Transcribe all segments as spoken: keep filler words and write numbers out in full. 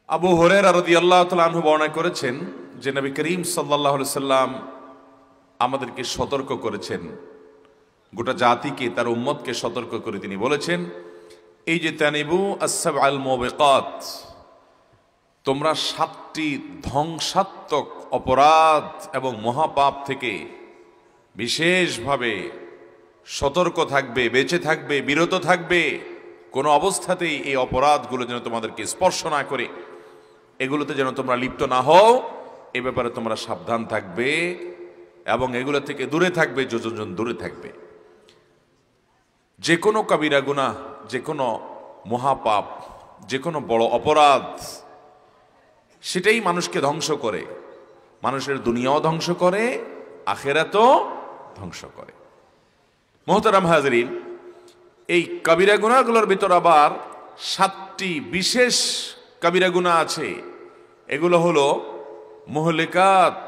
আবু হুরায়রা রাদিয়াল্লাহু তাআলা আনহু বর্ণনা করেছেন যে নবী করিম সাল্লাল্লাহু আলাইহি সাল্লাম আমাদেরকে সতর্ক করেছেন, গোটা জাতিকে তার উম্মতকে সতর্ক করে তিনি বলেছেন, এই যে তানিবু আস-সাবআল মুবিকাত, তোমরা সাতটি ধ্বংসাত্মক অপরাধ এবং মহাপাপ থেকে বিশেষভাবে সতর্ক থাকবে, বেঁচে থাকবে, বিরত থাকবে। কোনো অবস্থাতেই এই অপরাধগুলো যেন তোমাদেরকে স্পর্শ না করে, এগুলোতে যেন তোমরা লিপ্ত না হও, এ ব্যাপারে তোমরা সাবধান থাকবে এবং এগুলো থেকে দূরে থাকবে, যতজন দূরে থাকবে। যে কোনো কবিরা গুনাহ, যে কোনো মহাপাপ, যে কোনো বড় অপরাধ, সেটাই মানুষকে ধ্বংস করে, মানুষের দুনিয়াও ধ্বংস করে, আখিরাতও ধ্বংস করে। মোহতারাম হাজরিন, এই কবিরা গুনাহগুলোর ভিতর আবার সাতটি বিশেষ কবিরা গুনাহ আছে। এগুলো হলো মুহলিকাত,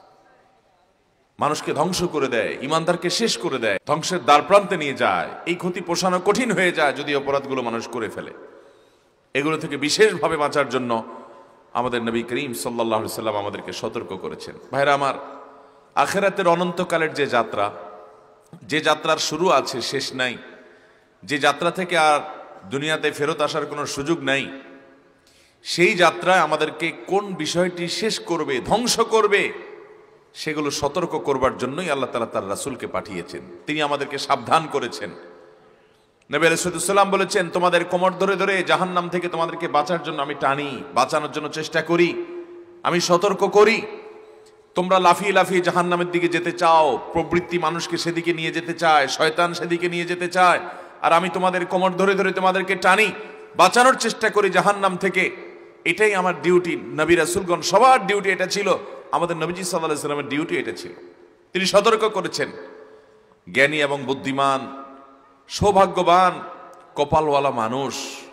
মানুষকে ধ্বংস করে দেয়, ইমানদারকে শেষ করে দেয়, ধ্বংসের দ্বার প্রান্তে নিয়ে যায়। এই ক্ষতি পোষানো কঠিন হয়ে যায় যদি অপরাধগুলো মানুষ করে ফেলে। এগুলো থেকে বিশেষভাবে বাঁচার জন্য আমাদের নবী করিম সাল্লাল্লাহু আলাইহি সাল্লাম আমাদেরকে সতর্ক করেছেন। ভাইরা আমার, আখিরাতের অনন্তকালের যে যাত্রা, যে যাত্রার শুরু আছে শেষ নাই, যে যাত্রা থেকে আর দুনিয়াতে ফেরত আসার কোনো সুযোগ নাই, সেই যাত্রায় আমাদেরকে কোন বিষয়টি শেষ করবে, ধ্বংস করবে, সেগুলো সতর্ক করবার জন্যই আল্লাহ তাআলা তার রাসূলকে পাঠিয়েছেন। তিনি আমাদেরকে সাবধান করেছেন। নবী আলাইহিস সালাম বলেছেন, তোমাদের কোমর ধরে ধরে জাহান্নাম থেকে তোমাদেরকে বাঁচার জন্য আমি টানি, বাঁচানোর জন্য চেষ্টা করি, আমি সতর্ক করি। তোমরা লাফিয়ে লাফিয়ে জাহান্নামের দিকে যেতে চাও, প্রবৃত্তি মানুষকে সেদিকে নিয়ে যেতে চায়, শয়তান সেদিকে নিয়ে যেতে চায়, আর আমি তোমাদের কোমর ধরে ধরে তোমাদেরকে টানি, বাঁচানোর চেষ্টা করি জাহান্নাম থেকে। এটাই আমার ডিউটি। নবী রাসূলগণ সবার ডিউটি এটা ছিল, আমাদের নবীজি সাল্লাল্লাহু আলাইহি সাল্লামের ডিউটি এটা ছিল। তিনি সতর্ক করেছেন। জ্ঞানী এবং বুদ্ধিমান, সৌভাগ্যবান, কপালওয়ালা মানুষ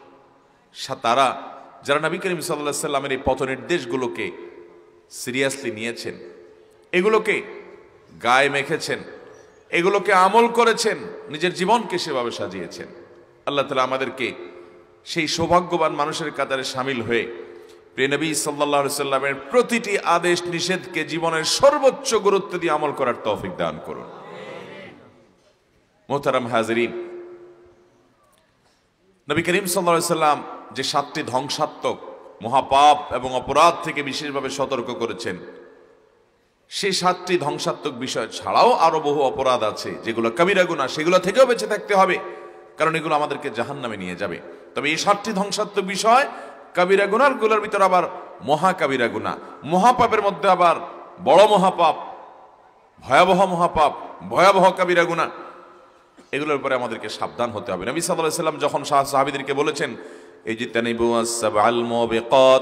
তারা যারা নবী করিম সাল্লাল্লাহু আলাইহি সাল্লামের এই পথ নির্দেশগুলোকে সিরিয়াসলি নিয়েছেন, এগুলোকে গায়ে মেখেছেন, এগুলোকে আমল করেছেন, নিজের জীবনকে সেভাবে সাজিয়েছেন। আল্লাহ তাআলা আমাদেরকে সেই সৌভাগ্যবান মানুষের কাতারে শামিল হয়ে প্রিয় নবী সাল্লাল্লাহু আলাইহি সাল্লামের প্রতিটি আদেশ নিষেধকে জীবনের সর্বোচ্চ গুরুত্ব দিয়ে আমল করার তৌফিক দান করুন। মোহতারাম হাজরিন, নবী করিম সাল্লাল্লাহু আলাইহি সাল্লাম যে সাতটি ধ্বংসাত্মক মহাপাপ এবং অপরাধ থেকে বিশেষভাবে সতর্ক করেছেন, সেই সাতটি ধ্বংসাত্মক বিষয় ছাড়াও আরো বহু অপরাধ আছে যেগুলো কবিরা গুনাহ, সেগুলো থেকেও বেঁচে থাকতে হবে, কারণ এগুলো আমাদেরকে জাহান্নামে নিয়ে যাবে। তবে এই সাতটি ধ্বংসাত্মক বিষয় কবিরা গুনাহগুলোর ভিতর আবার মহা কবিরা গুনাহ, মহাপাপের মধ্যে আবার বড় মহাপাপ, ভয়াবহ মহাপাপ, ভয়াবহ কবিরা গুনাহ, এগুলোর উপরে আমাদেরকে সাবধান হতে হবে। নবী সাল্লাল্লাহু আলাইহি সাল্লাম যখন সাহাবীদেরকে বলেছেন, এই যে তানিবু আস-সাবআল মুবিকাত,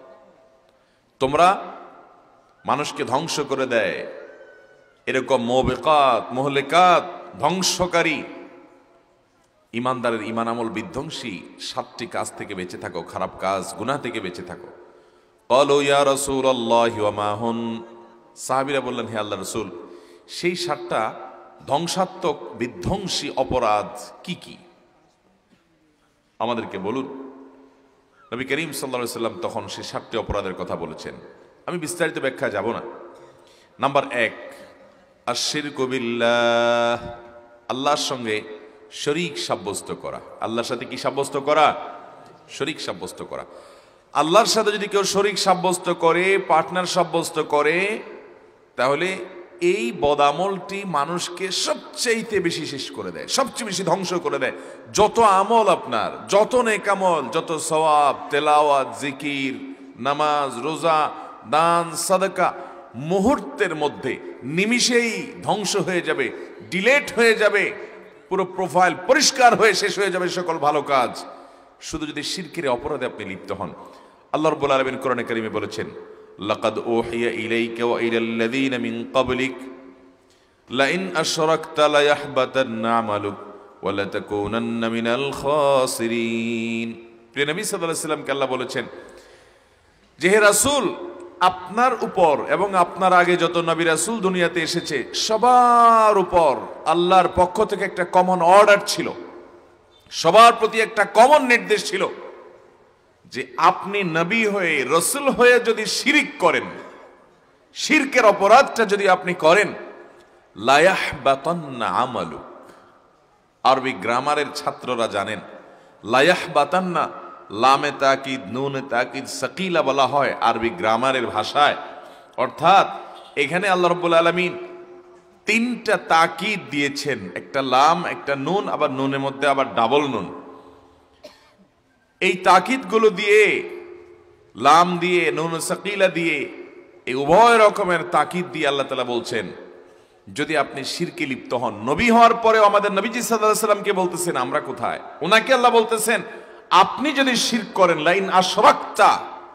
তোমরা মানুষকে ধ্বংস করে দেয় এরকম মুবিকাত, মুহলিকাত, ধ্বংসকারী, ইমানদারের ইমান আমল বিধ্বংসী সাতটি কাজ থেকে বেঁচে থাকো, খারাপ কাজ, গুনাহ থেকে বেঁচে থাকো। ক্বালু ইয়া রাসূলুল্লাহ ওয়া মা হুন, সাহাবীরা বললেন, হে আল্লাহর রাসূল, সেই সাতটা ধ্বংসাত্মক বিধ্বংসী অপরাধ কি কি, আমাদেরকে বলুন। নবী করিম সাল্লাল্লাহু আলাইহি সাল্লাম তখন সেই সাতটি অপরাধের কথা বলেছেন। আমি বিস্তারিত ব্যাখ্যা যাব না। নাম্বার এক, আশ-শিরকু বিল্লাহ, আল্লাহর সঙ্গে শরীক সাব্যস্ত করা। আল্লাহর সাথে কি সাব্যস্ত করা? শরীক সাব্যস্ত করা। আল্লাহর সাথে যদি কেউ শরীক সাব্যস্ত করে, পার্টনার সাব্যস্ত করে, তাহলে এই বদামলটি মানুষকে সবচেয়ে বেশি শেষ করে দেয়, সবচেয়ে বেশি ধ্বংস করে দেয়। যত আমল আপনার, যত নেক আমল, যত সওয়াব, তেলাওয়াত, জিকির, নামাজ, রোজা, দান, সাদাকা, মুহূর্তের মধ্যে নিমিষেই ধ্বংস হয়ে যাবে, ডিলেট হয়ে যাবে, পুরো প্রোফাইল পরিষ্কার হয়ে শেষ হয়ে যাবে সকল ভালো কাজ, শুধু যদি শিরকের অপরাধে আপনি লিপ্ত হন। আল্লাহ রাব্বুল আলামিন কোরআনে কারিমে বলেছেন, লাকাদ উহিয়া ইলাইকা ওয়া ইলাল্লাযীনা মিন ক্বাবলিক লাইন আশরাকতা লায়াহবাতান্না আমালুক ওয়া লাতাকুনান্না মিনাল খাসিরিন। প্রিয় নবী সাল্লাল্লাহু আলাইহি ওয়াসাল্লামকে আল্লাহ বলেছেন যে, হে রাসূল, আপনার উপর এবং আপনার আগে যত নবী রাসূল দুনিয়াতে এসেছে সবার উপর আল্লাহর পক্ষ থেকে একটা কমন অর্ডার ছিল, সবার প্রতি একটা কমন নির্দেশ ছিল যে আপনি নবী হয়ে রসুল হয়ে যদি শিরিক করেন, শিরকের অপরাধটা যদি আপনি করেন, লায়াহবাতান্না আমালুক। আরবি গ্রামারের ছাত্ররা জানেন লায়াহবাতান্না, লামে তাকিদ নুনে তাকিদ সাকিলা বলা হয় আরবি গ্রামারের ভাষায়। অর্থাৎ এখানে আল্লাহ রাব্বুল আলামিন তিনটা তাকিদ দিয়েছেন, একটা লাম, একটা নুন, আবার নুনের মধ্যে আবার ডাবল নুন। এই তাকিদগুলো দিয়ে, লাম দিয়ে, নুন সাকিলা দিয়ে, এই উভয় রকমের তাকিদ দিয়ে আল্লাহ তাআলা বলছেন যদি আপনি শিরকে লিপ্ত হন। নবী হওয়ার পরেও আমাদের নবীজি সাল্লাল্লাহু আলাইহি সাল্লামকে বলতেছেন আমরা কোথায়, ওনাকে আল্লাহ বলতেছেন আপনি যদি শিরক করেন, লাইন আশরাকতা,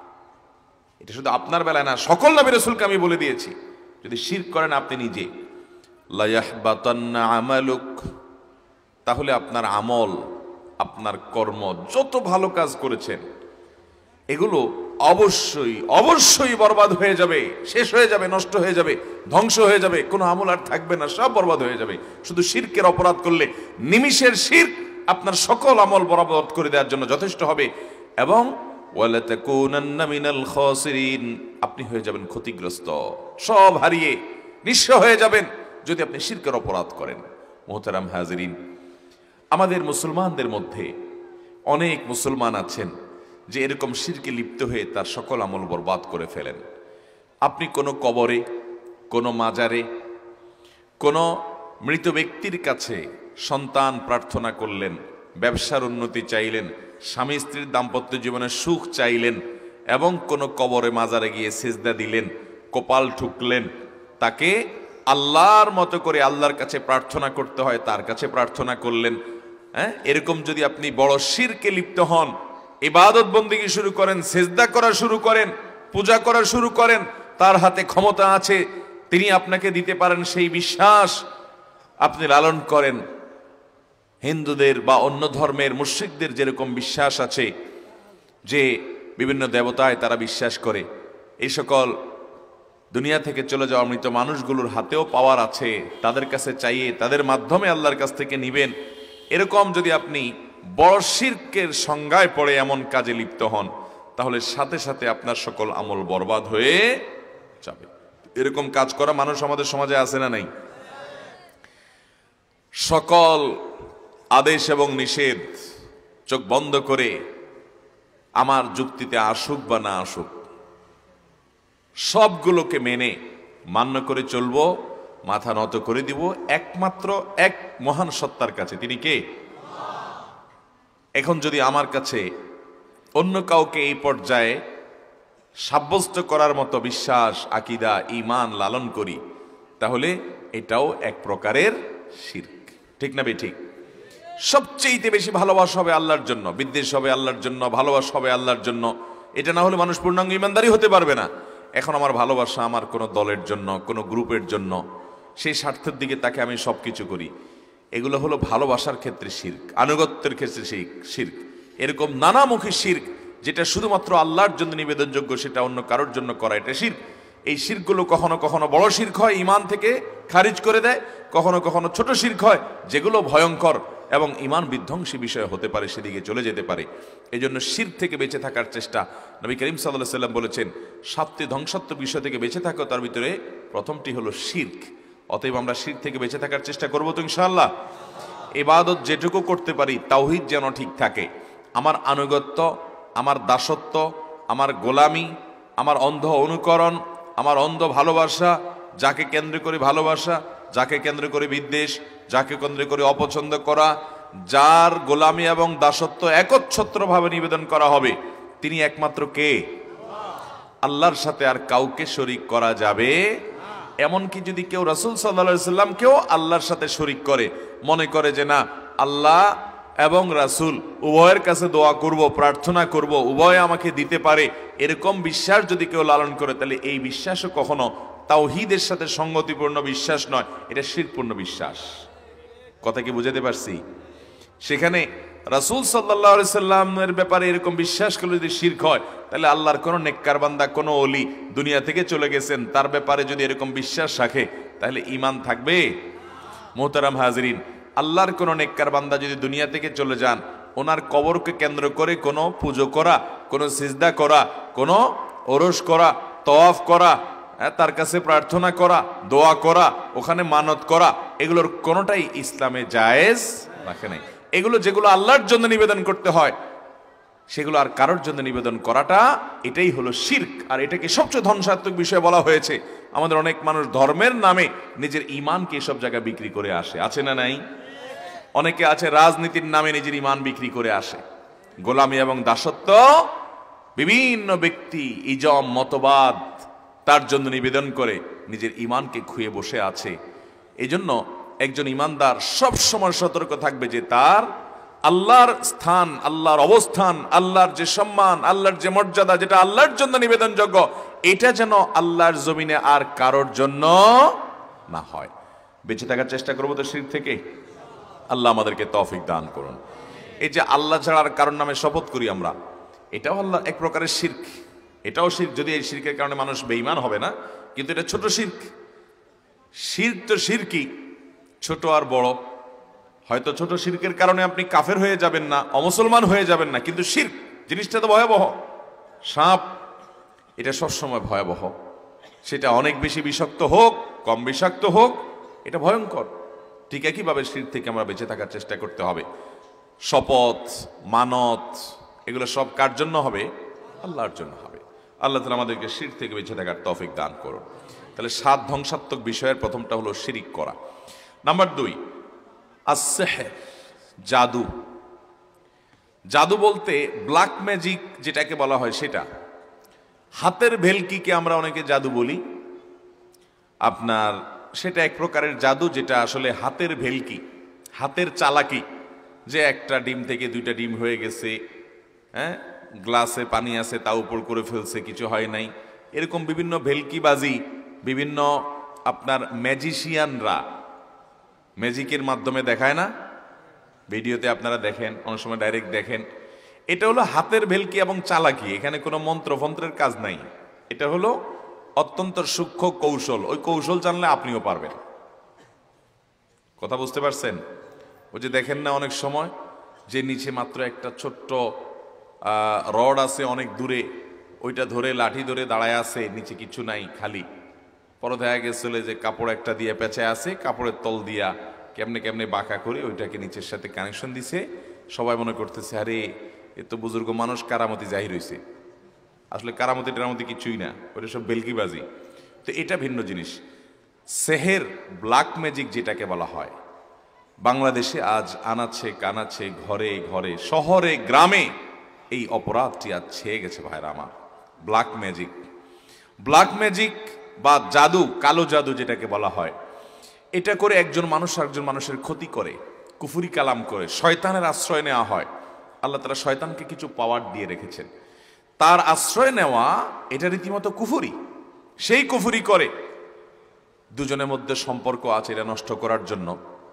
এটা শুধু আপনার বেলায় না, সকল নবী রাসূলকে আমি বলে দিয়েছি, যদি শিরক করেন আপনি নিজে, লায়াহবাতান্না আমালুক, তাহলে আপনার আমল, আপনার কর্ম, যত ভালো কাজ করেছেন এগুলো অবশ্যই অবশ্যই বরবাদ হয়ে যাবে, শেষ হয়ে যাবে, নষ্ট হয়ে যাবে, ধ্বংস হয়ে যাবে, কোনো আমল আর থাকবে না, সব বরবাদ হয়ে যাবে। শুধু শিরকের অপরাধ করলে নিমিষের শিরক আপনার সকল আমল বরবাদ করে দেওয়ার জন্য যথেষ্ট হবে। এবং ওয়ালা তাকুনান্না মিনাল খাসিরিন, আপনি হয়ে যাবেন ক্ষতিগ্রস্ত, সব হারিয়ে নিঃস্ব হয়ে যাবেন যদি আপনি শিরকের অপরাধ করেন। মুহতারাম হাজিরিন, আমাদের মুসলমানদের মধ্যে অনেক মুসলমান আছেন যে এরকম শিরকে লিপ্ত হয়ে তার সকল আমল বরবাদ করে ফেলেন। আপনি কোনো কবরে, কোনো মাজারে, কোনো মৃত ব্যক্তির কাছে সন্তান প্রার্থনা করলেন, ব্যবসার উন্নতি চাইলেন, স্বামী স্ত্রীর দাম্পত্য জীবনের সুখ চাইলেন, এবং কোনো কবরে মাজারে গিয়ে সিজদা দিলেন, কপাল ঠুকলেন, তাকে আল্লাহর মতো করে আল্লাহর কাছে প্রার্থনা করতে হয় তার কাছে প্রার্থনা করলেন। হ্যাঁ, এরকম যদি আপনি বড় শিরকে লিপ্ত হন, ইবাদত বন্দেগী শুরু করেন, সিজদা করা শুরু করেন, পূজা করা শুরু করেন, তার হাতে ক্ষমতা আছে, তিনি আপনাকে দিতে পারেন, সেই বিশ্বাস আপনি লালন করেন। হিন্দুদের বা অন্য ধর্মের মুশরিকদের যেরকম বিশ্বাস আছে যে বিভিন্ন দেবতায় তারা বিশ্বাস করে, এই সকল দুনিয়া থেকে চলে যাওয়া মৃত মানুষগুলোর হাতেও পাওয়ার আছে, তাদের কাছে চাইয়ে তাদের মাধ্যমে আল্লাহর কাছ থেকে নিবেন, এরকম যদি আপনি বড় শিরকের সংজ্ঞায় পড়ে এমন কাজে লিপ্ত হন, তাহলে সাথে সাথে আপনার সকল আমল বরবাদ হয়ে যাবে। এরকম কাজ করা মানুষ আমাদের সমাজে আছে না নাই? সকল আদেশ এবং নিষেধ চোখ বন্ধ করে আমার যুক্তিতে আসুক বা না আসুক, সবগুলোকে মেনে মান্য করে চলবো, মাথা নত করে দিব একমাত্র এক মহান সত্তার কাছে। তিনি কে? এখন যদি আমার কাছে অন্য কাউকে এই পর্যায়ে সাব্যস্ত করার মতো বিশ্বাস, আকীদা, ঈমান লালন করি, তাহলে এটাও এক প্রকারের শিরক। ঠিক না বেঠিক? সবচেয়ে বেশি ভালোবাসা হবে আল্লাহর জন্য, বিদ্বেষ হবে আল্লাহর জন্য, ভালোবাসা হবে আল্লাহর জন্য। এটা না হলে মানুষ পূর্ণাঙ্গ ঈমানদারি হতে পারবে না। এখন আমার ভালোবাসা আমার কোনো দলের জন্য, কোনো গ্রুপের জন্য, সেই স্বার্থের দিকে তাকে আমি সব কিছু করি, এগুলো হলো ভালোবাসার ক্ষেত্রে শিরক, আনুগত্যের ক্ষেত্রে শিরক। এরকম নানামুখী শিরক যেটা শুধুমাত্র আল্লাহর জন্য নিবেদনযোগ্য, সেটা অন্য কারোর জন্য করা, এটা শিরক। এই শিরকগুলো কখনো কখনো বড় শিরক হয়, ঈমান থেকে খারিজ করে দেয়, কখনো কখনো ছোট শিরক হয় যেগুলো ভয়ঙ্কর এবং ঈমান বিধ্বংসী বিষয় হতে পারে, সেদিকে চলে যেতে পারে। এই জন্য শিরক থেকে বেঁচে থাকার চেষ্টা, নবী করিম সাল্লাল্লাহু আলাইহি সাল্লাম বলেছেন সাতটি ধ্বংসাত্মক বিষয় থেকে বেঁচে থাকো, তার ভিতরে প্রথমটি হলো শিরক। অতএব আমরা শিরক থেকে বেঁচে থাকার চেষ্টা করবো তো ইনশাআল্লাহ। ইবাদত যেটুকু করতে পারি তাওহীদ যেন ঠিক থাকে, আমার আনুগত্য, আমার দাসত্ব, আমার গোলামি, আমার অন্ধ অনুকরণ, আমার অন্ধ ভালোবাসা, যাকে কেন্দ্র করে ভালোবাসা, যাকে কেন্দ্র করে বিদ্বেষ, যাকে কেন্দ্র করে অপছন্দ করা, যার গোলামি এবং দাসত্ব একচ্ছত্রভাবে নিবেদন করা হবে, তিনি একমাত্র কে? আল্লাহর সাথে আর কাউকে শরীক করা যাবে। এমনকি যদি কেউ রাসূল সাল্লাল্লাহু আলাইহি সাল্লামকেও আল্লাহর সাথে শরীক করে, মনে করে যে না আল্লাহ এবং রাসূল উভয়ের কাছে দোয়া করব, প্রার্থনা করব, উভয় আমাকে দিতে পারে, এরকম বিশ্বাস যদি কেউ লালন করে, তাহলে এই বিশ্বাসও কখনো তাওহীদের সাথে সঙ্গতিপূর্ণ বিশ্বাস নয়, এটা শিরকপূর্ণ বিশ্বাস। কথা কি বুঝাতে পারছি? সেখানে রাসূল সাল্লাল্লাহু আলাইহি সাল্লামের ব্যাপারে এরকম বিশ্বাস করলে যদি শিরক হয়, তাহলে আল্লাহর কোনো নেককার বান্দা, কোনো ওলি দুনিয়া থেকে চলে গেছেন, তার ব্যাপারে যদি এরকম বিশ্বাস রাখে, তাহলে ঈমান থাকবে? মুহতারাম হাজিরিন, আল্লাহর কোনো নেককার বান্দা যদি দুনিয়া থেকে চলে যান, ওনার কবরকে কেন্দ্র করে কোনো পুজো করা, কোনো সিজদা করা, কোনো ওরস করা, তওয়াফ করা, তার কাছে প্রার্থনা করা, দোয়া করা, ওখানে মানত করা, এগুলোর কোনোটাই ইসলামে জায়েজ রাখে নাই। এগুলো যেগুলো আল্লাহর জন্য নিবেদন করতে হয় সেগুলো আর কারোর জন্য নিবেদন করাটা এটাই হলো শিরক। আর এটাকে সবচেয়ে ধ্বংসাত্মক বিষয় বলা হয়েছে। আমাদের অনেক মানুষ ধর্মের নামে নিজের ঈমানকে এসব জায়গায় বিক্রি করে আসে, আছে না নাই? অনেকে আছে রাজনীতির নামে নিজের ঈমান বিক্রি করে আসে। গোলামি এবং দাসত্ব বিভিন্ন ব্যক্তি ইজম মতবাদ তার জন্য নিবেদন করে নিজের ঈমানকে খুয়ে বসে আছে। এই জন্য একজন ঈমানদার সব সময় সতর্ক থাকবে যে তার আল্লাহর স্থান, আল্লাহর অবস্থান, আল্লাহর যে সম্মান, আল্লাহর যে মর্যাদা, যেটা আল্লাহর জন্য নিবেদনযোগ্য, এটা যেন আল্লাহর জমিনে আর কারোর জন্য না হয়। বেঁচে থাকার চেষ্টা করবো তো শিরক থেকে। আল্লাহ আমাদেরকে তৌফিক দান করুন। এই যে আল্লাহ ছাড়ার কারোর নামে শপথ করি আমরা, এটাও আল্লাহ এক প্রকারের শিরক। এটাও শিরক, যদি এই শিরকের কারণে মানুষ বেঈমান হবে না, কিন্তু এটা ছোট শিরক। শিরক তো শিরকই, ছোট আর বড়। হয়তো ছোট শিরকের কারণে আপনি কাফের হয়ে যাবেন না, অমুসলমান হয়ে যাবেন না, কিন্তু শিরক জিনিসটা তো ভয়াবহ। সাপ এটা সবসময় ভয়াবহ, সেটা অনেক বেশি বিষাক্ত হোক, কম বিষাক্ত হোক, এটা ভয়ঙ্কর। ঠিক একইভাবে শিরক থেকে আমরা বেঁচে থাকার চেষ্টা করতে হবে। শপথ, মানত, এগুলো সব কার জন্য হবে? আল্লাহর জন্য হবে। আল্লাহ তাআলা আমাদেরকে শিরক থেকে বেঁচে থাকার তৌফিক দান করুন। তাহলে সাত ধ্বংসাত্মক বিষয়ের প্রথমটা হলো শিরক করা। নাম্বার দুই, আস-সিহর, জাদু। জাদু বলতে ব্ল্যাক ম্যাজিক যেটাকে বলা হয় সেটা। হাতের ভেলকিকে আমরা অনেকে জাদু বলি। আপনার সেটা এক প্রকারের জাদু, যেটা আসলে হাতের ভেলকি, হাতের চালাকি। যে একটা ডিম থেকে দুইটা ডিম হয়ে গেছে, হ্যাঁ, গ্লাসে পানি আছে তা উপর করে ফেলছে, কিছু হয় নাই, এরকম বিভিন্ন ভেলকিবাজি, বিভিন্ন আপনার ম্যাজিশিয়ানরা ম্যাজিকের মাধ্যমে দেখায় না, ভিডিওতে আপনারা দেখেন, অনেক সময় ডাইরেক্ট দেখেন। এটা হলো হাতের ভেলকি এবং চালাকি। এখানে কোনো মন্ত্রফন্ত্রের কাজ নাই, এটা হলো অত্যন্ত সূক্ষ্ম কৌশল। ওই কৌশল জানলে আপনিও পারবেন। কথা বুঝতে পারছেন? ওই যে দেখেন না অনেক সময় যে নিচে মাত্র একটা ছোট্ট রড আছে অনেক দূরে, ওইটা ধরে লাঠি ধরে দাঁড়ায় আছে, নিচে কিছু নাই, খালি। পরে দেখা গেছিল যে কাপড় একটা দিয়ে পেঁচায় আছে, কাপড়ের তল দিয়া কেমনে কেমনে বাঁকা করে ওইটাকে নিচের সাথে কানেকশন দিছে। সবাই মনে করতেছে আরে এ তো বুজুর্গ মানুষ, কারামতি জাহির হয়েছে। আসলে কারামতি টারামতি কিছুই না, ওইটা সব বেলকিবাজি। তো এটা ভিন্ন জিনিস। সেহের, ব্ল্যাক ম্যাজিক যেটাকে বলা হয়, বাংলাদেশে আজ আনাচ্ছে কানাচ্ছে, ঘরে ঘরে, শহরে গ্রামে এই অপরাধটি আজ ছেয়ে গেছে ভাইরা আমার। ব্ল্যাক ম্যাজিক, ব্ল্যাক ম্যাজিক বা জাদু, কালো জাদু যেটাকে বলা হয়, এটা করে একজন মানুষ আরেকজন মানুষের ক্ষতি করে, কুফরি কালাম করে, শয়তানের আশ্রয় নেওয়া হয়। আল্লাহ তাআলা শয়তানকে কিছু পাওয়ার দিয়ে রেখেছেন, তার আশ্রয় নেওয়া এটা রীতিমতো কুফরি। সেই কুফরি করে দুজনের মধ্যে সম্পর্ক আছে এটা নষ্ট করার জন্য।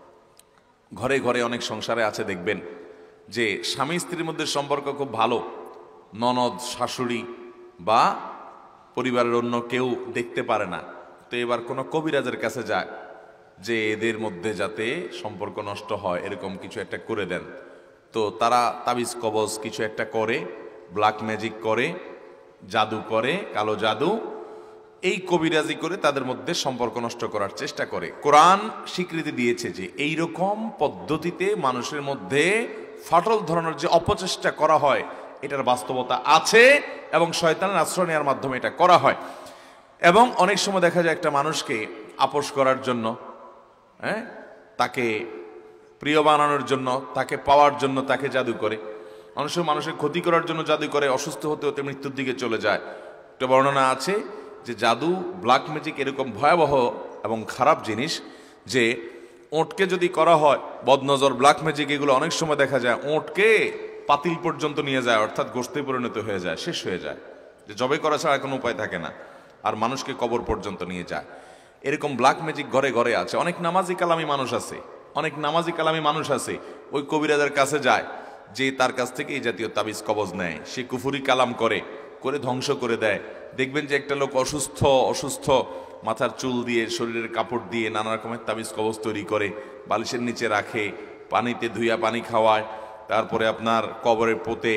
ঘরে ঘরে অনেক সংসারে আছে দেখবেন যে স্বামী স্ত্রীর মধ্যে সম্পর্ক খুব ভালো, ননদ শাশুড়ি বা পরিবারের অন্য কেউ দেখতে পারে না। তো এবার কোনো কবিরাজের কাছে যায় যে এদের মধ্যে যাতে সম্পর্ক নষ্ট হয় এরকম কিছু একটা করে দেন। তো তারা তাবিজ কবজ কিছু একটা করে, ব্ল্যাক ম্যাজিক করে, জাদু করে, কালো জাদু, এই কবিরাজি করে তাদের মধ্যে সম্পর্ক নষ্ট করার চেষ্টা করে। কোরআন স্বীকৃতি দিয়েছে যে এই রকম পদ্ধতিতে মানুষের মধ্যে ফাটল ধরানোর যে অপচেষ্টা করা হয় এটার বাস্তবতা আছে এবং শয়তানের আশ্রয় নেওয়ার মাধ্যমে এটা করা হয়। এবং অনেক সময় দেখা যায় একটা মানুষকে আপোষ করার জন্য, হ্যাঁ, তাকে প্রিয় বানানোর জন্য, তাকে পাওয়ার জন্য তাকে জাদু করে। অনেক সময় মানুষের ক্ষতি করার জন্য জাদু করে, অসুস্থ হতে হতে মৃত্যুর দিকে চলে যায়। একটা বর্ণনা আছে যে জাদু, ব্ল্যাক ম্যাজিক এরকম ভয়াবহ এবং খারাপ জিনিস যে ওঁটকে যদি করা হয় বদনজর, ব্ল্যাক ম্যাজিক, এগুলো অনেক সময় দেখা যায় ওঁটকে পাতিল পর্যন্ত নিয়ে যায়, অর্থাৎ গোশতে পরিণত হয়ে যায়, শেষ হয়ে যায়, যে জবে করা ছাড়া কোনো উপায় থাকে না, আর মানুষকে কবর পর্যন্ত নিয়ে যায়। এরকম ব্ল্যাক ম্যাজিক ঘরে ঘরে আছে। অনেক নামাজি কালামি মানুষ আছে, অনেক নামাজি কালামি মানুষ আছে ওই কবিরাজের কাছে যায়, যে তার কাছ থেকে এই জাতীয় তাবিজ কবজ নেয়, সে কুফুরি কালাম করে করে ধ্বংস করে দেয়। দেখবেন যে একটা লোক অসুস্থ অসুস্থ মাথার চুল দিয়ে, শরীরের কাপড় দিয়ে নানা রকমের তাবিজ কবজ তৈরি করে, বালিশের নিচে রাখে, পানিতে ধুইয়া পানি খাওয়ায়, তারপরে আপনার কবরে পোতে,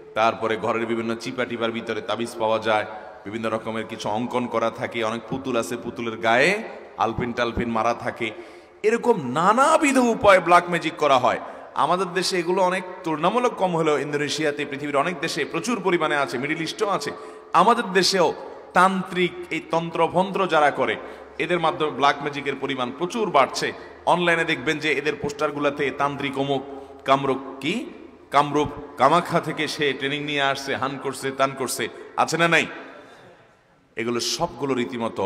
তারপরে ঘরের বিভিন্ন চিপা টিপার ভিতরে তাবিজ পাওয়া যায়, বিভিন্ন রকমের কিছু অঙ্কন করা থাকে, অনেক পুতুল আছে, পুতুলের গায়ে আলপিন টালপিন মারা থাকে। এরকম নানাবিধ উপায়ে ব্ল্যাক ম্যাজিক করা হয়। আমাদের দেশে এগুলো অনেক তুলনামূলক কম হলেও ইন্দোনেশিয়াতে, পৃথিবীর অনেক দেশে প্রচুর পরিমাণে আছে, মিডিল ইস্টও আছে। আমাদের দেশেও তান্ত্রিক এই তন্ত্রভন্ত্র যারা করে এদের মাধ্যমে ব্ল্যাক ম্যাজিকের পরিমাণ প্রচুর বাড়ছে। অনলাইনে দেখবেন যে এদের পোস্টারগুলোতে তান্ত্রিক অমুক কামরূপ কি কামরূপ কামাখ্যা থেকে সে ট্রেনিং নিয়ে আসছে, হান করছে, তান করছে, আছে না নাই? এগুলো সবগুলো রীতিমতো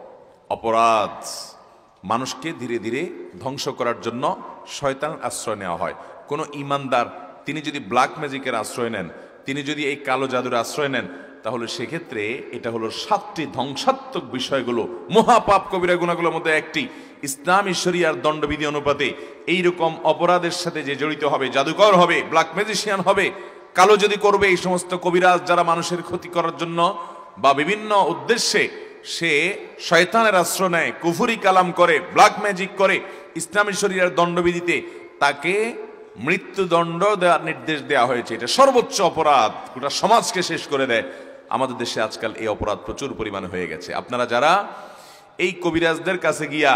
অপরাধ। মানুষকে ধীরে ধীরে ধ্বংস করার জন্য শয়তানের আশ্রয় নেওয়া হয়। কোনো ইমানদার তিনি যদি ব্ল্যাক ম্যাজিকের আশ্রয় নেন, তিনি যদি এই কালো জাদুর আশ্রয় নেন, তাহলে সেক্ষেত্রে এটা হলো সাতটি ধ্বংসাত্মক বিষয়গুলো, মহাপাপ কবিরা গুনাহগুলোর মধ্যে একটি। ইসলামী শরিয়ার দণ্ডবিধি অনুপাতে এইরকম অপরাধের সাথে যে জড়িত হবে, জাদুকর হবে, ব্ল্যাক ম্যাজিশিয়ান হবে, কালো যদি করবে, এই সমস্ত কবিরাজ যারা মানুষের ক্ষতি করার জন্য বা বিভিন্ন উদ্দেশ্যে সে শয়তানের আশ্রয় নেয়, কুফরি কালাম করে, ব্ল্যাক ম্যাজিক করে, ইসলামী শরিয়ার দণ্ডবিধিতে তাকে মৃত্যুদণ্ড দেওয়ার নির্দেশ দেওয়া হয়েছে। এটা সর্বোচ্চ অপরাধ, গোটা সমাজকে শেষ করে দেয়। আমাদের দেশে আজকাল এই অপরাধ প্রচুর পরিমাণে হয়ে গেছে। আপনারা যারা এই কবিরাজদের কাছে গিয়া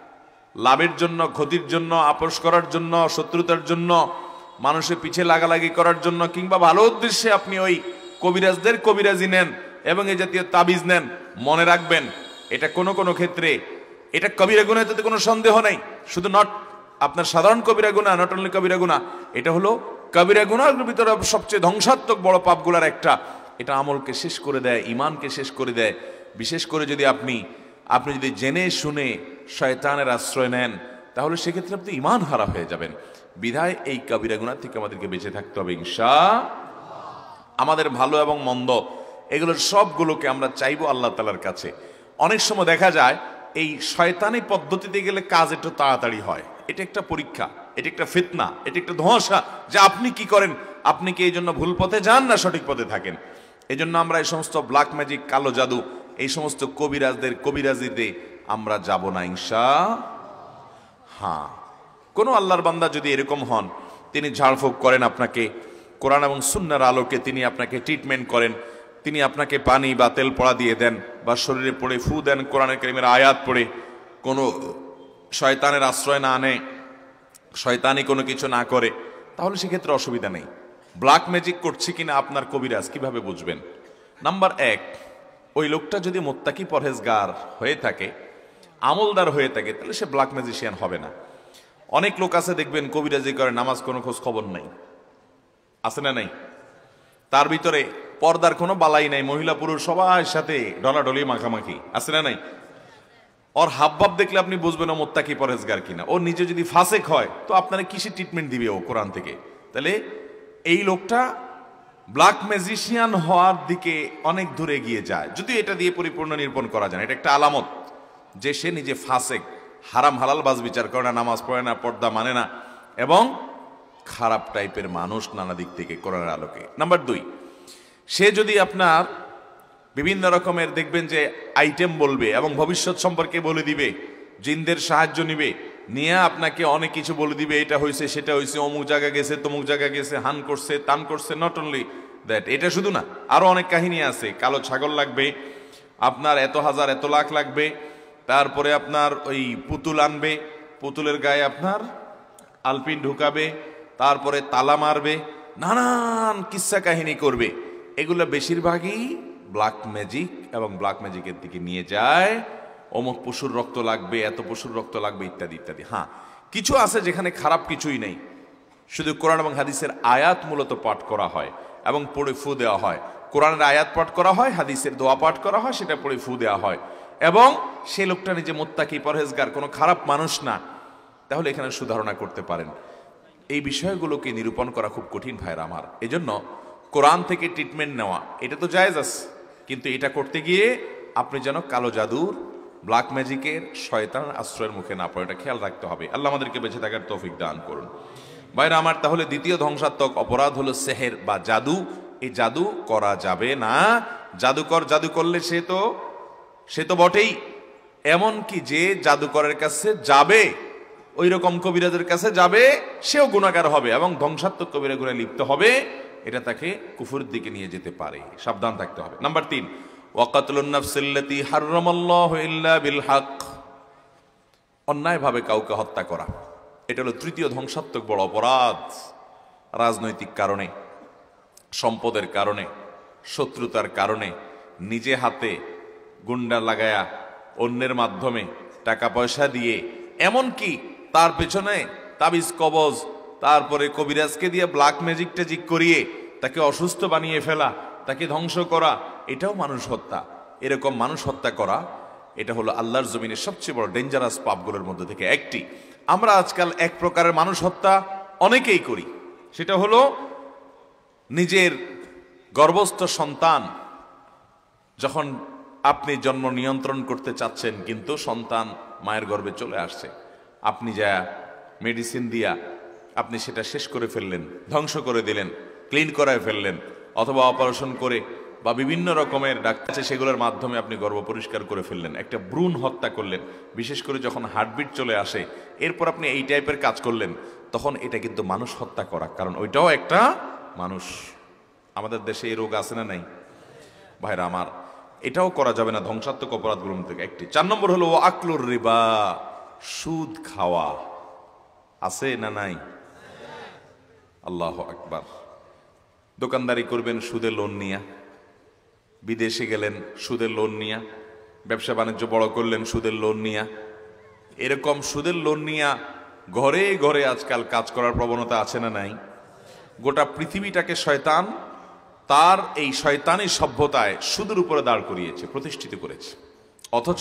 লাভের জন্য, ক্ষতির জন্য, আপোষ করার জন্য, শত্রুতার জন্য, মানুষের পিছে লাগালাগি করার জন্য, কিংবা ভালো উদ্দেশ্যে আপনি ওই কবিরাজদের কবিরাজি নেন এবং এই জাতীয় তাবিজ নেন, মনে রাখবেন এটা কোনো কোনো ক্ষেত্রে এটা কবিরা গুনাহ, এতে কোনো সন্দেহ নেই। শুধু নট আপনার সাধারণ কবিরা গুনাহ, নট অনলি কবিরা গুনাহ, এটা হলো কবিরা গুনাহের ভিতরে সবচেয়ে ধ্বংসাত্মক বড় পাপগুলার একটা। এটা আমলকে শেষ করে দেয়, ইমানকে শেষ করে দেয়। বিশেষ করে যদি আপনি আপনি যদি জেনে শুনে শয়তানের আশ্রয় নেন, তাহলে সেক্ষেত্রে আপনি ইমান হারা হয়ে যাবেন। বিধায় এই কবিরা গুনাহ থেকে আমাদেরকে বেঁচে থাকতে হবে ইনশাআল্লাহ। আমাদের ভালো এবং মন্দ এগুলোর সবগুলোকে আমরা চাইবো আল্লাহ তাআলার কাছে। অনেক সময় দেখা যায় এই শয়তানি পদ্ধতিতে গেলে কাজ একটু তাড়াতাড়ি হয়। এটা একটা পরীক্ষা, এটা একটা ফিতনা, এটা একটা ধোঁয়াশা যে আপনি কি করেন, আপনি কি এই জন্য ভুল পথে যান না সঠিক পথে থাকেন। এই জন্য আমরা এই সমস্ত ব্ল্যাক ম্যাজিক, কালো জাদু, এই সমস্ত কবিরাজদের কবিরাজিতে আমরা যাব না ইনশাআল্লাহ। হ্যাঁ, কোনো আল্লাহর বান্দা যদি এরকম হন, তিনি ঝাড়ফুঁক করেন, আপনাকে কোরআন এবং সুন্নাহর আলোকে তিনি আপনাকে ট্রিটমেন্ট করেন, তিনি আপনাকে পানি বা তেল পড়া দিয়ে দেন বা শরীরে পড়ে ফু দেন, কোরআনের কারীমের আয়াত পড়ে, কোনো শয়তানের আশ্রয় না আনে, শয়তানি কোনো কিছু না করে, তাহলে সেক্ষেত্রে অসুবিধা নেই। ব্ল্যাক ম্যাজিক করছে কিনা আপনার কবিরাজ কিভাবে বুঝবেন? নাম্বার এক, ওই লোকটা যদি মুত্তাকি পরহেজগার হয়ে থাকে, আমলদার হয়ে থাকে, তাহলে সে ব্ল্যাক ম্যাজিশিয়ান হবে না। অনেক লোক আছে দেখবেন কবিরাজি করে, নামাজ কোনো খোঁজ খবর নাই, আছে না নাই? তার ভিতরে পর্দার কোনো বালাই নাই, মহিলা পুরুষ সবার সাথে ডলাডলি মাখামাখি, আছে না নাই? ওর হাবভাব দেখলে আপনি বুঝবেন ও মুত্তাকি পরহেজগার কিনা। ও নিজে যদি ফাসেক হয় তো আপনারা কিসের ট্রিটমেন্ট দিবে ও কোরআন থেকে? তাহলে এই লোকটা ব্ল্যাক ম্যাজিশিয়ান হওয়ার দিকে অনেক দূরে গিয়ে যায়, যদি এটা দিয়ে পরিপূর্ণ নিরূপণ করা যায়। এটা একটা আলামত যে সে নিজে ফাসেক, হারাম হালাল বাজ বিচার করে না, নামাজ পড়ে না, পর্দা মানে না, এবং খারাপ টাইপের মানুষ নানা দিক থেকে কোরআনের আলোকে। নাম্বার দুই, সে যদি আপনার বিভিন্ন রকমের দেখবেন যে আইটেম বলবে এবং ভবিষ্যৎ সম্পর্কে বলে দিবে, জিনদের সাহায্য নিবে, নিয়ে আপনাকে অনেক কিছু বলে দিবে, এটা হয়েছে, সেটা হয়েছে, অমুক জায়গা গেছে, তমুক জায়গা গেছে, হান করছে, তান করছে। নট অনলি দ্যাট, এটা শুধু না, আরো অনেক কাহিনী আছে। কালো ছাগল লাগবে, আপনার এত হাজার এত লাখ লাগবে, তারপরে আপনার ওই পুতুল আনবে, পুতুলের গায়ে আপনার আলপিন ঢুকাবে, তারপরে তালা মারবে, নানান কিস্সা কাহিনী করবে। এগুলো বেশিরভাগই ব্ল্যাক ম্যাজিক এবং ব্ল্যাক ম্যাজিকের দিকে নিয়ে যায়। অমুক পশুর রক্ত লাগবে, এত পশুর রক্ত লাগবে, ইত্যাদি ইত্যাদি। হ্যাঁ, কিছু আছে যেখানে খারাপ কিছুই নেই, শুধু কোরআন এবং হাদিসের আয়াত মূলত পাঠ করা হয় এবং পড়ে ফু দেওয়া হয়। কোরআনের আয়াত পাঠ করা হয়, হাদিসের দোয়া পাঠ করা হয়, সেটা পড়ে ফু দেওয়া হয়, এবং সে লোকটা নিজে মুত্তাকি পরহেজগার, কোনো খারাপ মানুষ না, তাহলে এখানে সুধারণা করতে পারেন। এই বিষয়গুলোকে নিরূপণ করা খুব কঠিন ভাইরা আমার। এজন্য কোরআন থেকে ট্রিটমেন্ট নেওয়া এটা তো জায়েজ আছে, কিন্তু এটা করতে গিয়ে আপনি যেন কালো জাদুর, ব্ল্যাক ম্যাজিকের, শয়তানের আশ্রয়ের মুখে না পড়ে, এটা খেয়াল রাখতে হবে। আল্লাহ আমাদেরকে বেঁচে থাকার তৌফিক দান করুন ভাইরা আমার। তাহলে দ্বিতীয় ধ্বংসাত্মক অপরাধ হলো সেহের বা জাদু। এই জাদু করা যাবে না। জাদুকর জাদু করলে সে তো সে তো বটেই, এমন কি যে জাদুকরের কাছে যাবে, ওই রকম কবিরাজের কাছে যাবে, সেও গুনাহগার হবে এবং ধ্বংসাত্মক কবিরা গুনাহে লিপ্ত হবে। এটা তাকে কুফরের দিকে নিয়ে যেতে পারে, সাবধান থাকতে হবে। নাম্বার তিন, ওয়াকাতুলুন নাফসিল্লাতী হারামাল্লাহু ইল্লা বিল হক, অন্যায়ভাবে কাউকে হত্যা করা, এটা হলো তৃতীয় ধ্বংসাত্মক বড় অপরাধ। রাজনৈতিক কারণে, সম্পদের কারণে, শত্রুতার কারণে নিজে হাতে গুন্ডা লাগায়া অন্যের মাধ্যমে টাকা পয়সা দিয়ে, এমনকি তার পেছনে তাবিজ কবজ, তারপরে কবিরাজকে দিয়ে ব্ল্যাক ম্যাজিক ট্যাজিক করিয়ে তাকে অসুস্থ বানিয়ে ফেলা, তাকে ধ্বংস করা, এটাও মানুষ হত্যা। এরকম মানুষ হত্যা করা, এটা হলো আল্লাহর জমিনের সবচেয়ে বড় ডেঞ্জারাস পাপগুলোর মধ্যে থেকে একটি। আমরা আজকাল এক প্রকারের মানুষ হত্যা অনেকেই করি, সেটা হলো নিজের গর্ভস্থ সন্তান যখন আপনি জন্ম নিয়ন্ত্রণ করতে চাচ্ছেন, কিন্তু সন্তান মায়ের গর্ভে চলে আসছে, আপনি যা মেডিসিন দিয়া আপনি সেটা শেষ করে ফেললেন, ধ্বংস করে দিলেন, ক্লিন করায় ফেললেন, অথবা অপারেশন করে বা বিভিন্ন রকমের ডাক্তার আছে সেগুলোর মাধ্যমে আপনি গর্ভ পরিষ্কার করে ফেললেন, একটা ভ্রূণ হত্যা করলেন। বিশেষ করে যখন হার্টবিট চলে আসে, এরপর আপনি এই টাইপের কাজ করলেন, তখন এটা কিন্তু মানুষ হত্যা করা, কারণ ওইটাও একটা মানুষ। আমাদের দেশে এই রোগ আছে না নাই ভাইরা আমার? এটাও করা যাবে না, ধ্বংসাত্মক অপরাধগুলোর থেকে একটি। চার নম্বর হলো আকলুর রিবা, সুদ খাওয়া, আছে না নাই? আল্লাহু আকবার। দোকানদারি করবেন সুদে লোন নিয়া, বিদেশে গেলেন সুদের লোন নিয়া, ব্যবসা বাণিজ্য বড় করলেন সুদের লোন নিয়া, এরকম সুদের লোন নিয়া ঘরে ঘরে আজকাল কাজ করার প্রবণতা আছে না নাই? গোটা পৃথিবীটাকে শয়তান তার এই শয়তানি সভ্যতায় সুদের উপরে দাঁড় করিয়েছে, প্রতিষ্ঠিত করেছে। অথচ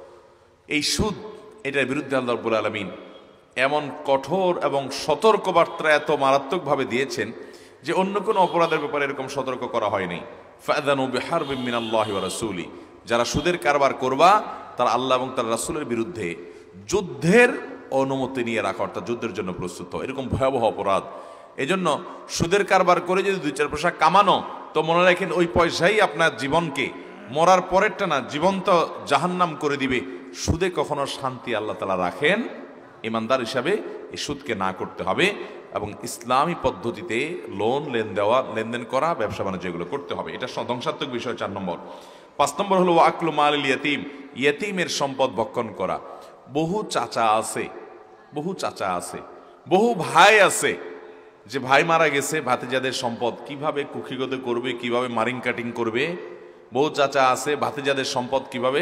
এই সুদ, এটার বিরুদ্ধে আল্লাহ রাব্বুল আলামিন এমন কঠোর এবং সতর্ক বার্তা এত মারাত্মকভাবে দিয়েছেন যে অন্য কোনো অপরাধের ব্যাপারে এরকম সতর্ক করা হয়নি। ফাযানু বিহারবিম মিনাল্লাহি ওয়া রাসূলি, যারা সুদের কারবার করবা তারা আল্লাহ এবং তার রাসূলের বিরুদ্ধে যুদ্ধের অনুমতি নিয়ে রাখা, অর্থাৎ যুদ্ধের জন্য প্রস্তুত। এরকম ভয়াবহ অপরাধ। এজন্য সুদের কারবার করে যদি দুই চার পয়সা কামানো, তো মনে রাখেন ওই পয়সাই আপনার জীবনকে, মরার পরেরটা না, জীবন্ত জাহান্নাম করে দিবে। সুদে কখনো শান্তি আল্লাহ তাআলা রাখেন। ইমানদার হিসাবে এই সুদকে না করতে হবে এবং ইসলামী পদ্ধতিতে লোন লেন দেওয়া লেনদেন করা, ব্যবসা বাণিজ্য এগুলো করতে হবে। এটা ধ্বংসাত্মক বিষয়। চার নম্বর। পাঁচ নম্বর হলো আকলু মালিল ইয়াতিম, ইয়াতিমের সম্পদ ভক্ষণ করা। বহু চাচা আছে, বহু চাচা আছে, বহু ভাই আছে যে ভাই মারা গেছে, ভাতিজাদের সম্পদ কিভাবে কুক্ষিগত করবে, কিভাবে মারিং কাটিং করবে। বহু চাচা আছে ভাতিজাদের সম্পদ কিভাবে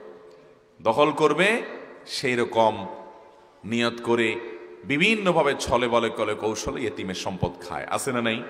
দখল করবে, সেই রকম নিয়ত করে বিভিন্নভাবে ছলে বলে কলে কৌশলে ইয়েতিমের সম্পদ খায়, আছে না নাই?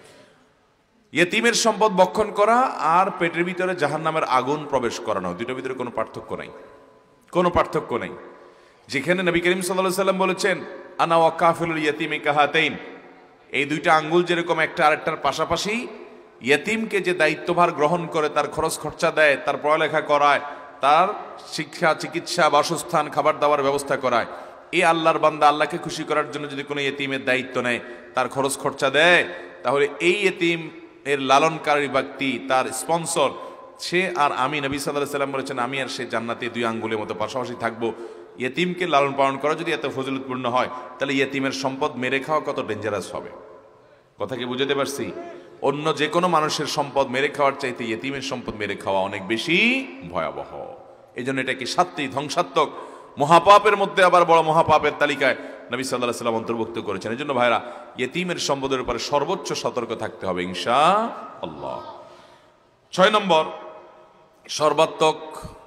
ইয়েতিমের সম্পদ ভক্ষণ করা আর পেটের ভিতরে জাহান্নামের আগুন প্রবেশ করানো, দুটোর ভিতরে কোনো পার্থক্য নাই, কোনো পার্থক্য নেই। যেখানে নবী করিম সাল্লাল্লাহু আলাইহি ওয়াসাল্লাম বলেছেন আনা ওয়া কাফিলুল ইয়াতিমি কাহাতাইন, এই দুইটা আঙ্গুল যেরকম একটা আরেকটার পাশাপাশি, ইয়েতিমকে যে দায়িত্বভার গ্রহণ করে, তার খরচ খরচা দেয়, তার পড়ালেখা করায়, তার শিক্ষা চিকিৎসা বাসস্থান খাবার দাবার ব্যবস্থা করায়, এই আল্লাহর বান্দা আল্লাহকে খুশি করার জন্য যদি কোনো ইয়েতিমের দায়িত্ব নেয়, তার খরচ খরচা দেয়, তাহলে এই ইয়েতিম এর লালনকারী ব্যক্তি, তার স্পন্সর, সে আর আমি, নবী সাল্লাল্লাহু আলাইহি ওয়াসাল্লাম বলেছেন আমি আর সে জান্নাতে দুই আঙ্গুলের মতো পাশাপাশি থাকবো। ইয়েতিমকে লালন পালন করা যদি এত ফজিলতপূর্ণ হয়, তাহলে ইয়েতিমের সম্পদ মেরে খাওয়া কত ডেঞ্জারাস হবে। কথা কি বুঝতে পারছি? অন্য যে কোনো মানুষের সম্পদ মেরে খাওয়ার চাইতে ইয়েতিমের সম্পদ মেরে খাওয়া অনেক বেশি ভয়াবহ। এই জন্য এটাকে সাতটি ধ্বংসাত্মক মহাপাপের মধ্যে আবার বড় মহাপাপের তালিকায় নবী সাল্লাল্লাহু আলাইহি ওয়াসাল্লাম অন্তর্ভুক্ত করেছেন। এই জন্য ভাইরা, ইয়েতিমের সম্পদের উপরে সর্বোচ্চ সতর্ক থাকতে হবে ইনশাআল্লাহ। ছয় নম্বর, সর্বাত্মক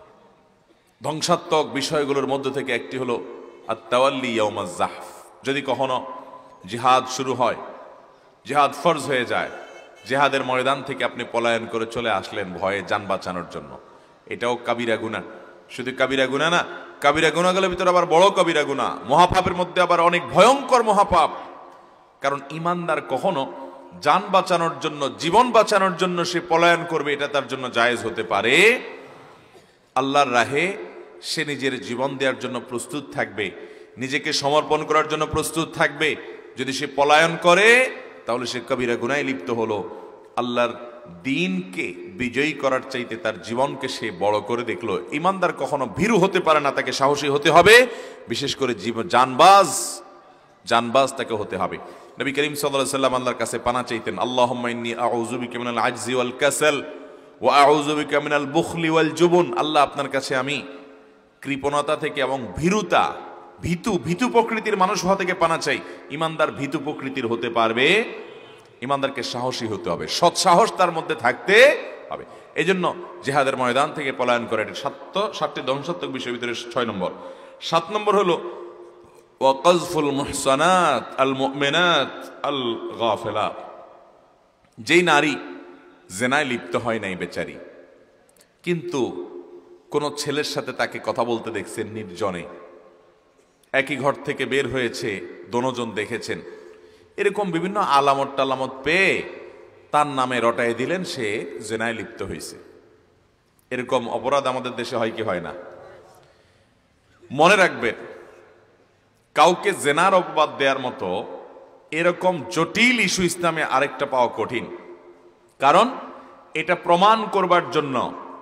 ধ্বংসাত্মক বিষয়গুলোর মধ্যে থেকে একটি হলো আত-তাওয়াল্লি ইয়াউমাজ জাহফ। যদি কখনো জিহাদ শুরু হয়, জিহাদ ফরজ হয়ে যায়, জিহাদের ময়দান থেকে আপনি পলায়ন করে চলে আসলেন ভয়ে যান বাঁচানোর জন্য, এটাও কাবিরা গুনাহ। শুধু কাবিরা গুনাহ না, কাবিরা গুনাহগুলোর ভিতরে আবার বড় কাবিরা গুনাহ, মহাপাপের মধ্যে আবার অনেক ভয়ঙ্কর মহাপাপ। কারণ ইমানদার কখনো যান বাঁচানোর জন্য, জীবন বাঁচানোর জন্য সে পলায়ন করবে, এটা তার জন্য জায়েজ হতে পারে। আল্লাহর রাহে সে নিজের জীবন দেওয়ার জন্য প্রস্তুত থাকবে, নিজেকে সমর্পণ করার জন্য প্রস্তুত থাকবে। যদি সে পলায়ন করে, তাহলে সে কবিরা গুনাহে লিপ্ত হলো। আল্লাহর দ্বীনকে বিজয়ী করার চাইতে তার জীবনকে সে বড় করে দেখলো। ইমানদার কখনো ভীরু হতে পারে না, তাকে সাহসী হতে হবে। বিশেষ করে জীবন জানবাজ জানবাজ তাকে হতে হবে। নবী করিম সাল্লাল্লাহু আলাইহি ওয়াসাল্লাম আল্লাহর কাছে পানা চাইতেন, আল্লাহুম্মা ইন্নী আউযু বিকা মিনাল আজজি ওয়াল কাসাল ওয়া আউযু বিকা মিনাল বুখলি ওয়াল জুবন। আল্লাহ, আপনার কাছে আমি কৃপণতা থেকে এবং ভীরুতা, ভীতু ভীতু প্রকৃতির মানুষ হওয়া থেকে পানা চাই। ইমানদার ভীতু প্রকৃতির হতে পারবে? ইমানদারকে সাহসী হতে হবে, সৎ সাহস তার মধ্যে থাকতে হবে। এই জন্য জিহাদের ময়দান থেকে পলায়ন করে, এটি সাত সাতটি ধ্বংসাত্মক বিষয়ের ভিতরে ছয় নম্বর। সাত নম্বর হলো ওয়াকাযফুল মুহসানাত আল মুমিনাত আল গাফিলাত। যেই নারী জেনায় লিপ্ত হয় নাই বেচারি, কিন্তু কোন ছেলের সাথে তাকে কথা বলতে দেখছেন নির্জনে, একই ঘর থেকে বের হয়েছে, দোনোজন দেখেছেন, এরকম বিভিন্ন আলামত টালামত পেয়ে তার নামে রটায় দিলেন সে জেনায় লিপ্ত হয়েছে। এরকম অপরাধ আমাদের দেশে হয় কি হয় না? মনে রাখবে, কাউকে জেনার অপবাদ দেওয়ার মতো এরকম জটিল ইস্যু ইসলামে আরেকটা পাওয়া কঠিন। কারণ এটা প্রমাণ করবার জন্য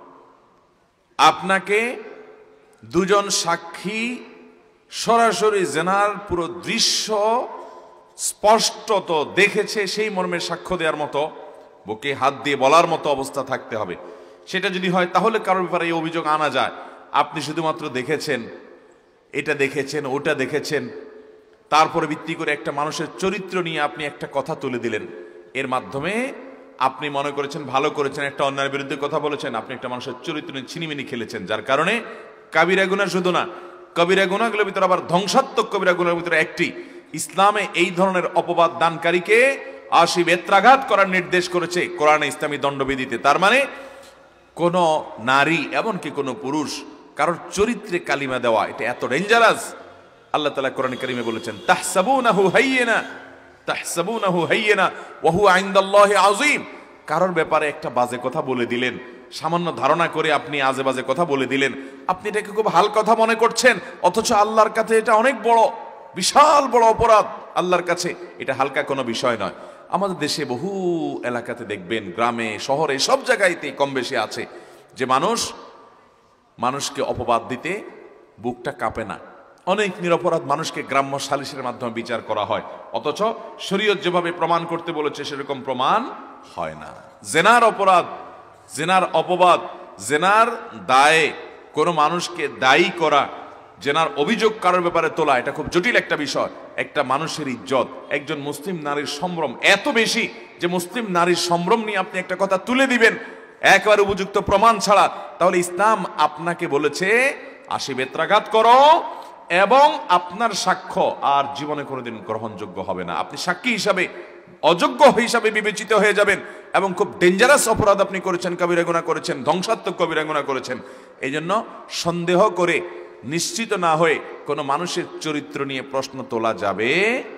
আপনাকে দুজন সাক্ষী সরাসরি জেনার পুরো দৃশ্য স্পষ্টত দেখেছে সেই মর্মে সাক্ষ্য দেওয়ার মতো, বুকে হাত দিয়ে বলার মতো অবস্থা থাকতে হবে। সেটা যদি হয় তাহলে কারোর ব্যাপারে এই অভিযোগ আনা যায়। আপনি শুধুমাত্র দেখেছেন, এটা দেখেছেন, ওটা দেখেছেন, তারপরে ভিত্তি করে একটা মানুষের চরিত্র নিয়ে আপনি একটা কথা তুলে দিলেন, এর মাধ্যমে আপনি মনে করেছেন ভালো করেছেন, একটা অন্যায়ের বিরুদ্ধে কথা বলেছেন, আপনি একটা মানুষের চরিত্র নিয়ে ছিনিমিনি খেলেছেন, যার কারণে কাবিরা গুনাহ শুধু না, কবিরা গুনাহগুলোর ভিতরে আবার ধ্বংসাত্মক কবিরা গুনাহের ভিতরে একটি, ইসলামে এই ধরনের অপবাদ দানকারীকে আশি বেত্রাঘাত করার নির্দেশ করেছে কোরআনে ইসলামী দণ্ডবিধিতে। তার মানে কোন নারী এমনকি কোন পুরুষ কারোর চরিত্রে কালিমা দেওয়া, এটা এত ডেঞ্জারাস। আল্লাহ তাআলা কোরআনে কারিমে বলেছেন, তাহসাবুনাহু হাইয়িনা তাহসাবুনাহু হাইয়িনা ওয়া হুয়া ইনদাল্লাহি আযীম। কারোর ব্যাপারে একটা বাজে কথা বলে দিলেন, সামান্য ধারণা করে আপনি আজে বাজে কথা বলে দিলেন, আপনি এটাকে খুব হালকা কথা মনে করছেন, অথচ আল্লাহর কাছে এটা অনেক বড়, বিশাল বড় অপরাধ। আল্লাহর কাছে এটা হালকা কোনো বিষয় নয়। আমাদের দেশে বহু এলাকাতে দেখবেন, গ্রামে শহরে সব জায়গাতেই কম বেশি আছে, যে মানুষ মানুষকে অপবাদ দিতে বুকটা কাঁপে না। অনেক নিরপরাধ মানুষকে গ্রাম্য সালিসের মাধ্যমে বিচার করা হয়, অথচ শরীয়ত যেভাবে প্রমাণ করতে বলেছে সেরকম প্রমাণ হয় না। জেনার অপরাধ, জেনার অপবাদ, জেনার দায়ে কোনো মানুষকে দায়ী করা, জেনার অভিযোগ কারোর ব্যাপারে তোলা, এটা খুব জটিল একটা বিষয়। একটা মানুষের ইজ্জত, একজন মুসলিম নারীর সম্ভ্রম এত বেশি যে মুসলিম নারীর সম্ভ্রম নিয়ে আপনি একটা কথা তুলে দিবেন একবার উপযুক্ত প্রমাণ ছাড়া, তাহলে ইসলাম আপনাকে বলেছে আশি বেত্রাঘাত করো এবং আপনার সাক্ষ্য আর জীবনে কোনোদিন গ্রহণযোগ্য হবে না। আপনি সাক্ষী হিসাবে অযোগ্য হিসাবে বিবেচিত হয়ে যাবেন এবং খুব ডেঞ্জারাস অপরাধ আপনি করেছেন, কবিরা গুনাহ করেছেন, ধ্বংসাত্মক কবিরা গুনাহ করেছেন। এই জন্য সন্দেহ করে নিশ্চিত না হয়ে কোনো মানুষের চরিত্র নিয়ে প্রশ্ন তোলা যাবে,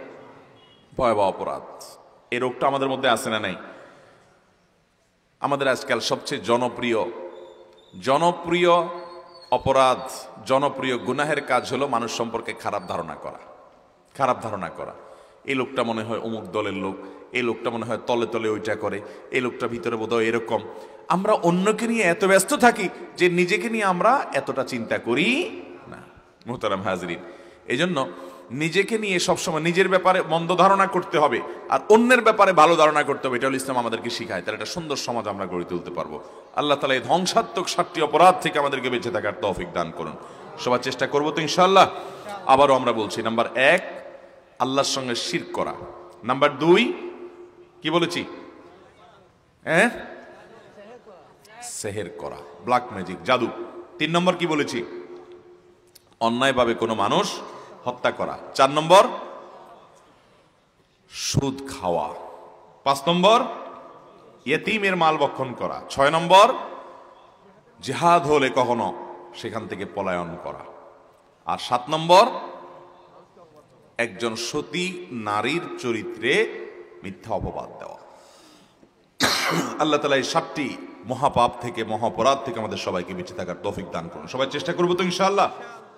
ভয়াবহ অপরাধ। এই রোগটা আমাদের মধ্যে আছে না নাই? আমাদের আজকাল সবচেয়ে জনপ্রিয় জনপ্রিয় অপরাধ, জনপ্রিয় গুনাহের কাজ হলো মানুষ সম্পর্কে খারাপ ধারণা করা। খারাপ ধারণা করা, এই লোকটা মনে হয় অমুক দলের লোক, এই লোকটা মনে হয় তলে তলে ওইটা করে, এই লোকটা ভিতরে বোধহয় এরকম। আমরা অন্যকে নিয়ে এত ব্যস্ত থাকি যে নিজেকে নিয়ে আমরা এতটা চিন্তা করি না। মুহতারাম হাজরিন, এই জন্য নিজেকে নিয়ে সবসময় নিজের ব্যাপারে মন্দ ধারণা করতে হবে আর অন্যের ব্যাপারে ভালো ধারণা করতে হবে। এটা হল ইসলাম আমাদেরকে শিখায়। তাহলে একটা সুন্দর সমাজ আমরা গড়ে তুলতে পারবো। আল্লাহ তাআলা এই ধ্বংসাত্মক সাতটি অপরাধ থেকে আমাদেরকে বেঁচে থাকার তৌফিক দান করুন। সবার চেষ্টা করবো তো ইনশাআল্লাহ। আবারও আমরা বলছি, নাম্বার এক, আল্লাহর সঙ্গে শিরক করা। নাম্বার দুই, কি বলেছি? হ্যাঁ, সেহের করা, ব্ল্যাক ম্যাজিক, জাদু। তিন নম্বর কি বলেছি? অন্যায়ভাবে কোনো মানুষ হত্যা করা। চার নম্বর, সুদ খাওয়া। পাঁচ নম্বর, ইয়েতিমের মাল ভক্ষণ করা। ছয় নম্বর, জিহাদ হলে কখনো সেখান থেকে পলায়ন করা। আর সাত নম্বর, একজন সতী নারীর চরিত্রে মিথ্যা অপবাদ দেওয়া। আল্লাহ তাআলা এই সাতটি মহাপাপ থেকে, মহাপরাধ থেকে আমাদের সবাইকে বেঁচে থাকার তৌফিক দান করুন। সবাই চেষ্টা করবো তো ইনশাআল্লাহ।